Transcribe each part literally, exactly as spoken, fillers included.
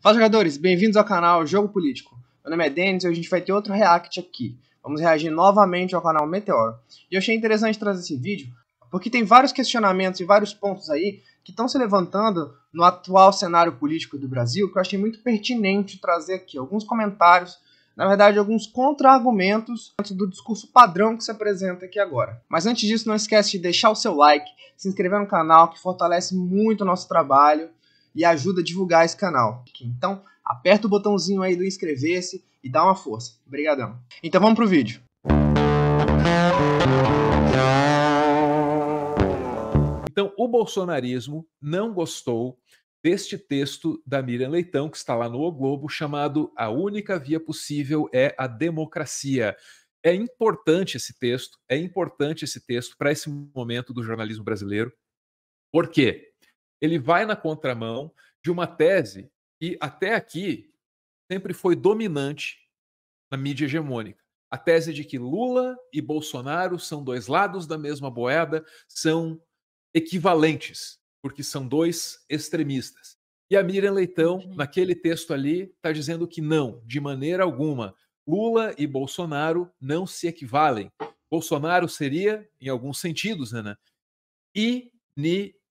Fala, jogadores, bem-vindos ao canal Jogo Político. Meu nome é Denis e hoje a gente vai ter outro react aqui. Vamos reagir novamente ao canal Meteoro. E eu achei interessante trazer esse vídeo porque tem vários questionamentos e vários pontos aí que estão se levantando no atual cenário político do Brasil que eu achei muito pertinente trazer aqui. Alguns comentários, na verdade, alguns contra-argumentos do discurso padrão que se apresenta aqui agora. Mas antes disso, não esquece de deixar o seu like, se inscrever no canal, que fortalece muito o nosso trabalho e ajuda a divulgar esse canal. Então, aperta o botãozinho aí do inscrever-se e dá uma força. Obrigadão. Então vamos pro vídeo. Então, o bolsonarismo não gostou deste texto da Miriam Leitão, que está lá no O Globo, chamado A Única Via Possível é a Democracia. É importante esse texto, é importante esse texto para esse momento do jornalismo brasileiro. Por quê? Ele vai na contramão de uma tese que até aqui sempre foi dominante na mídia hegemônica. A tese de que Lula e Bolsonaro são dois lados da mesma moeda, são equivalentes, porque são dois extremistas. E a Miriam Leitão, naquele texto ali, está dizendo que não, de maneira alguma. Lula e Bolsonaro não se equivalem. Bolsonaro seria, em alguns sentidos, né, inigualável.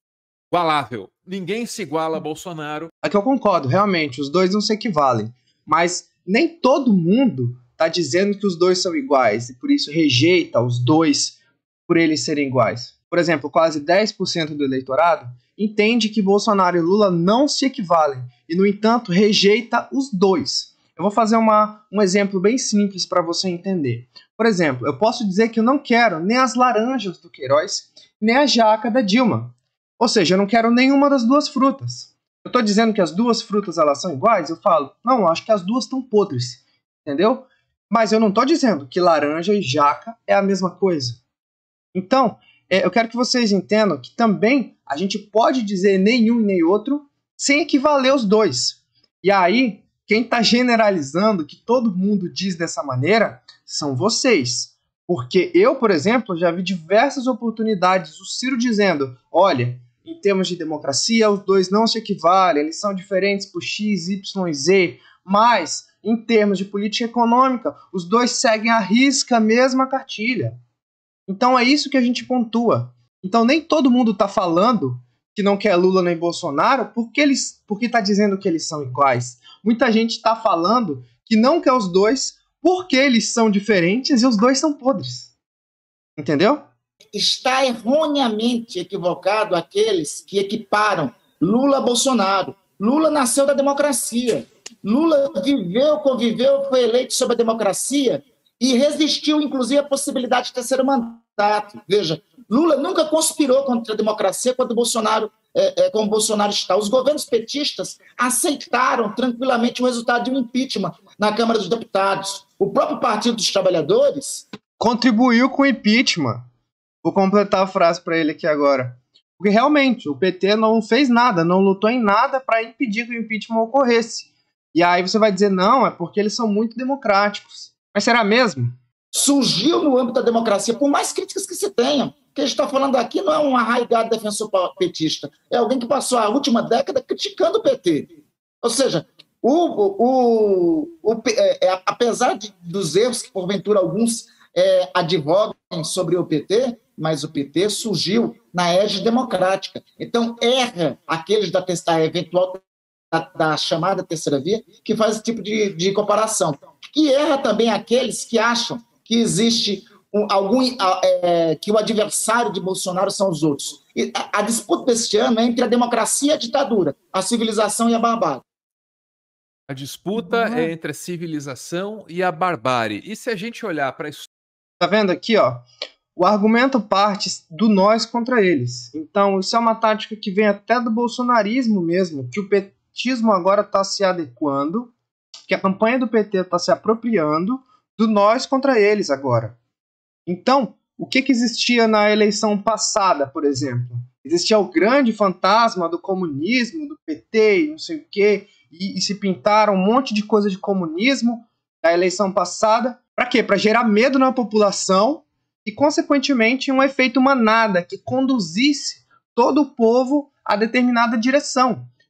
Ninguém se iguala a Bolsonaro. Aqui eu concordo, realmente, os dois não se equivalem. Mas nem todo mundo está dizendo que os dois são iguais e por isso rejeita os dois por eles serem iguais. Por exemplo, quase dez por cento do eleitorado entende que Bolsonaro e Lula não se equivalem e, no entanto, rejeita os dois. Eu vou fazer uma, um exemplo bem simples para você entender. Por exemplo, eu posso dizer que eu não quero nem as laranjas do Queiroz, nem a jaca da Dilma. Ou seja, eu não quero nenhuma das duas frutas. Eu estou dizendo que as duas frutas elas são iguais? Eu falo, não, eu acho que as duas estão podres. Entendeu? Mas eu não estou dizendo que laranja e jaca é a mesma coisa. Então, é, eu quero que vocês entendam que também a gente pode dizer nenhum nem outro sem equivaler os dois. E aí, quem está generalizando que todo mundo diz dessa maneira são vocês. Porque eu, por exemplo, já vi diversas oportunidades o Ciro dizendo, olha, em termos de democracia, os dois não se equivalem, eles são diferentes por X, Y e Z, mas em termos de política econômica, os dois seguem à risca a mesma cartilha. Então é isso que a gente pontua. Então nem todo mundo está falando que não quer Lula nem Bolsonaro porque eles, porque está dizendo que eles são iguais. Muita gente está falando que não quer os dois porque eles são diferentes e os dois são podres. Entendeu? Está erroneamente equivocado aqueles que equiparam Lula a Bolsonaro. Lula nasceu da democracia. Lula viveu, conviveu, foi eleito sob a democracia e resistiu, inclusive, à possibilidade de terceiro mandato. Veja, Lula nunca conspirou contra a democracia quando Bolsonaro, é, é, como Bolsonaro está. Os governos petistas aceitaram tranquilamente o resultado de um impeachment na Câmara dos Deputados. O próprio Partido dos Trabalhadores contribuiu com o impeachment. Vou completar a frase para ele aqui agora. Porque realmente o P T não fez nada, não lutou em nada para impedir que o impeachment ocorresse. E aí você vai dizer, não, é porque eles são muito democráticos. Mas será mesmo? Surgiu no âmbito da democracia, por mais críticas que se tenham. O que a gente está falando aqui não é um arraigado defensor petista, é alguém que passou a última década criticando o P T. Ou seja, o, o, o, o, é, apesar de, dos erros que porventura alguns é, advogam sobre o P T, mas o P T surgiu na égide democrática. Então, erra aqueles da, da eventual da, da chamada terceira via que faz esse tipo de, de comparação. E erra também aqueles que acham que existe um, algum é, que o adversário de Bolsonaro são os outros. E a, a disputa deste ano é entre a democracia e a ditadura, a civilização e a barbárie. A disputa uhum. é entre a civilização e a barbárie. E se a gente olhar para isso... Tá vendo aqui, ó? O argumento parte do nós contra eles. Então, isso é uma tática que vem até do bolsonarismo mesmo, que o petismo agora está se adequando, que a campanha do P T está se apropriando do nós contra eles agora. Então, o que, que existia na eleição passada, por exemplo? Existia o grande fantasma do comunismo, do P T e não sei o quê, e, e se pintaram um monte de coisa de comunismo na eleição passada. Para quê? Para gerar medo na população e, consequentemente, um efeito manada que conduzisse todo o povo a determinada direção.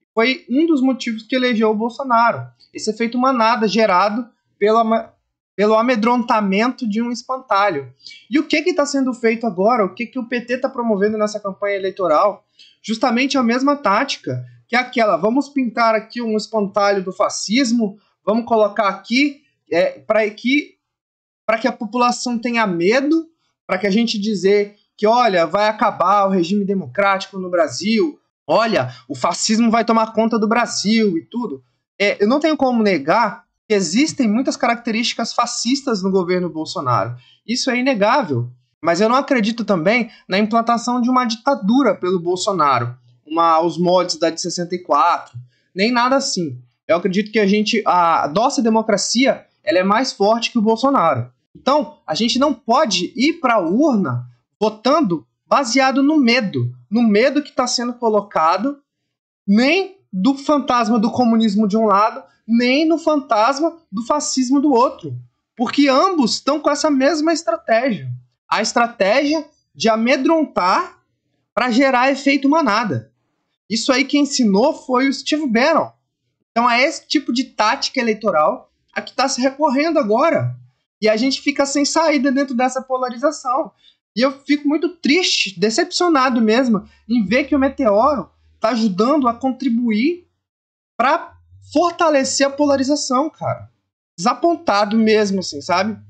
foi um dos motivos que elegeu o Bolsonaro. Esse efeito manada gerado pela, pelo amedrontamento de um espantalho. E o que está sendo feito agora? O que, que o P T está promovendo nessa campanha eleitoral? Justamente a mesma tática, que é aquela, vamos pintar aqui um espantalho do fascismo, vamos colocar aqui é, para que, para que a população tenha medo, para que a gente dizer que, olha, vai acabar o regime democrático no Brasil, olha, o fascismo vai tomar conta do Brasil e tudo. É, eu não tenho como negar que existem muitas características fascistas no governo Bolsonaro. Isso é inegável. Mas eu não acredito também na implantação de uma ditadura pelo Bolsonaro, uma, aos moldes da de sessenta e quatro, nem nada assim. Eu acredito que a gente, a nossa democracia, ela é mais forte que o Bolsonaro. Então, a gente não pode ir para a urna votando baseado no medo, no medo que está sendo colocado, nem do fantasma do comunismo de um lado, nem no fantasma do fascismo do outro. Porque ambos estão com essa mesma estratégia. A estratégia de amedrontar para gerar efeito manada. Isso aí quem ensinou foi o Steve Bannon. Então é esse tipo de tática eleitoral a que está se recorrendo agora. E a gente fica sem saída dentro dessa polarização. E eu fico muito triste, decepcionado mesmo, em ver que o Meteoro está ajudando a contribuir para fortalecer a polarização, cara. Desapontado mesmo, assim, sabe?